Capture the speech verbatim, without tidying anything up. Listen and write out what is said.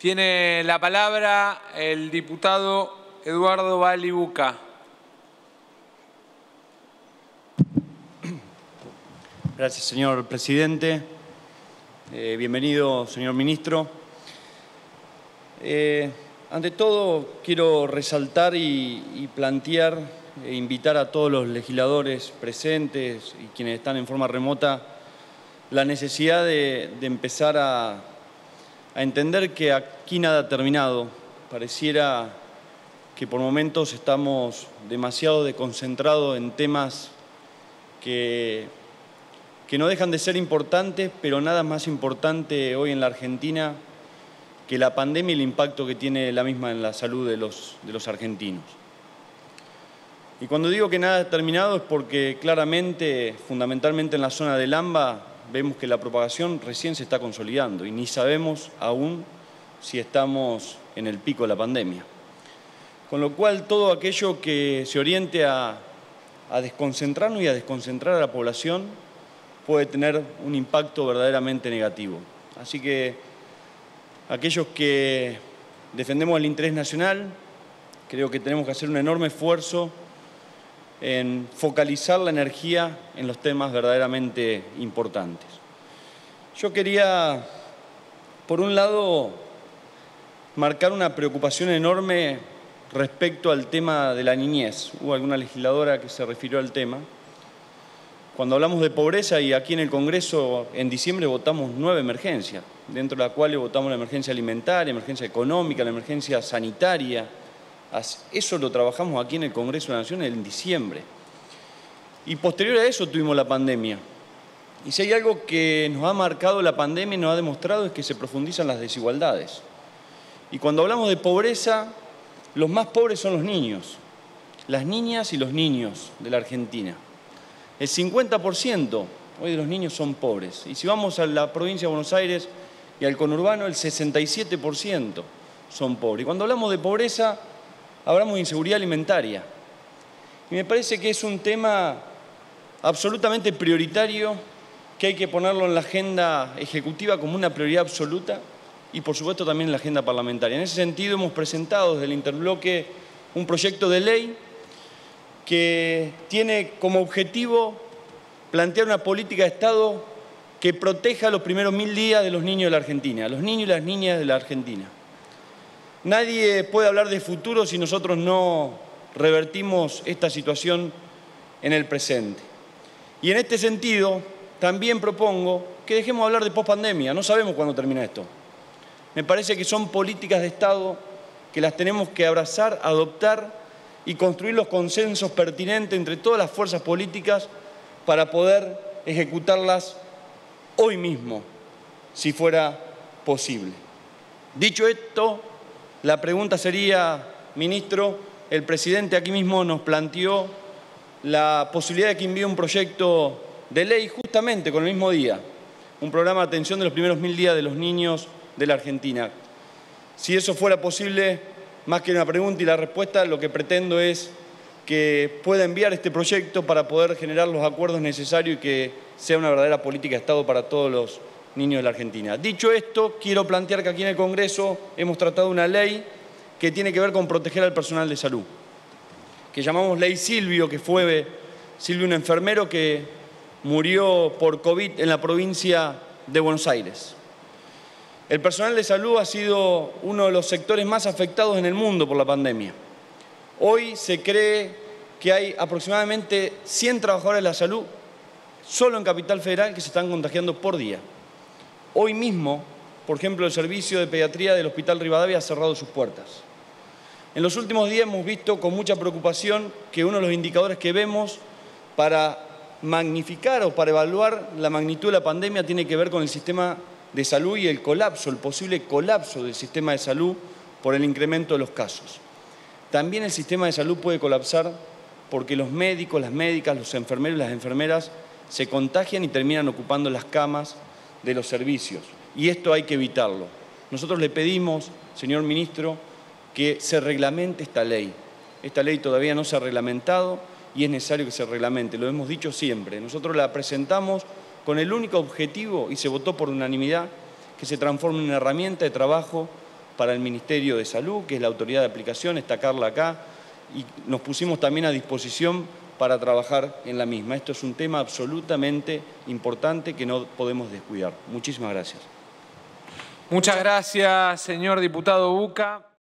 Tiene la palabra el diputado Eduardo Balibuca. Gracias, señor presidente. Eh, bienvenido, señor ministro. Eh, ante todo, quiero resaltar y, y plantear e invitar a todos los legisladores presentes y quienes están en forma remota la necesidad de, de empezar a, a entender que aquí nada ha terminado. Pareciera que por momentos estamos demasiado desconcentrados en temas que, que no dejan de ser importantes, pero nada más importante hoy en la Argentina que la pandemia y el impacto que tiene la misma en la salud de los, de los argentinos. Y cuando digo que nada ha terminado es porque claramente, fundamentalmente en la zona del AMBA, vemos que la propagación recién se está consolidando y ni sabemos aún si estamos en el pico de la pandemia. Con lo cual, todo aquello que se oriente a, a desconcentrarnos y a desconcentrar a la población puede tener un impacto verdaderamente negativo. Así que aquellos que defendemos el interés nacional, creo que tenemos que hacer un enorme esfuerzo en focalizar la energía en los temas verdaderamente importantes. Yo quería, por un lado, marcar una preocupación enorme respecto al tema de la niñez. Hubo alguna legisladora que se refirió al tema. Cuando hablamos de pobreza, y aquí en el Congreso en diciembre votamos nueve emergencias, dentro de las cuales votamos la emergencia alimentaria, emergencia económica, la emergencia sanitaria. Eso lo trabajamos aquí en el Congreso de la Nación en diciembre. Y posterior a eso tuvimos la pandemia. Y si hay algo que nos ha marcado la pandemia y nos ha demostrado es que se profundizan las desigualdades. Y cuando hablamos de pobreza, los más pobres son los niños, las niñas y los niños de la Argentina. El cincuenta por ciento hoy de los niños son pobres. Y si vamos a la provincia de Buenos Aires y al conurbano, el sesenta y siete por ciento son pobres. Y cuando hablamos de pobreza, hablamos de inseguridad alimentaria. Y me parece que es un tema absolutamente prioritario, que hay que ponerlo en la agenda ejecutiva como una prioridad absoluta y, por supuesto, también en la agenda parlamentaria. En ese sentido, hemos presentado desde el Interbloque un proyecto de ley que tiene como objetivo plantear una política de Estado que proteja los primeros mil días de los niños de la Argentina, los niños y las niñas de la Argentina. Nadie puede hablar de futuro si nosotros no revertimos esta situación en el presente. Y en este sentido, también propongo que dejemos de hablar de pospandemia. No sabemos cuándo termina esto. Me parece que son políticas de Estado que las tenemos que abrazar, adoptar y construir los consensos pertinentes entre todas las fuerzas políticas para poder ejecutarlas hoy mismo, si fuera posible. Dicho esto, la pregunta sería, ministro, el presidente aquí mismo nos planteó la posibilidad de que envíe un proyecto de ley justamente con el mismo día, un programa de atención de los primeros mil días de los niños de la Argentina. Si eso fuera posible, más que una pregunta y la respuesta, lo que pretendo es que pueda enviar este proyecto para poder generar los acuerdos necesarios y que sea una verdadera política de Estado para todos los niños de la Argentina. Dicho esto, quiero plantear que aquí en el Congreso hemos tratado una ley que tiene que ver con proteger al personal de salud, que llamamos Ley Silvio, que fue Silvio un enfermero que murió por COVID en la provincia de Buenos Aires. El personal de salud ha sido uno de los sectores más afectados en el mundo por la pandemia. Hoy se cree que hay aproximadamente cien trabajadores de la salud solo en Capital Federal que se están contagiando por día. Hoy mismo, por ejemplo, el servicio de pediatría del Hospital Rivadavia ha cerrado sus puertas. En los últimos días hemos visto con mucha preocupación que uno de los indicadores que vemos para magnificar o para evaluar la magnitud de la pandemia tiene que ver con el sistema de salud y el colapso, el posible colapso del sistema de salud por el incremento de los casos. También el sistema de salud puede colapsar porque los médicos, las médicas, los enfermeros y las enfermeras se contagian y terminan ocupando las camas de los servicios. Y esto hay que evitarlo. Nosotros le pedimos, señor ministro, que se reglamente esta ley. Esta ley todavía no se ha reglamentado y es necesario que se reglamente. Lo hemos dicho siempre. Nosotros la presentamos con el único objetivo, y se votó por unanimidad, que se transforme en una herramienta de trabajo para el Ministerio de Salud, que es la autoridad de aplicación, está Carla acá, y nos pusimos también a disposición para trabajar en la misma. Esto es un tema absolutamente importante que no podemos descuidar. Muchísimas gracias. Muchas gracias, señor diputado Bucca.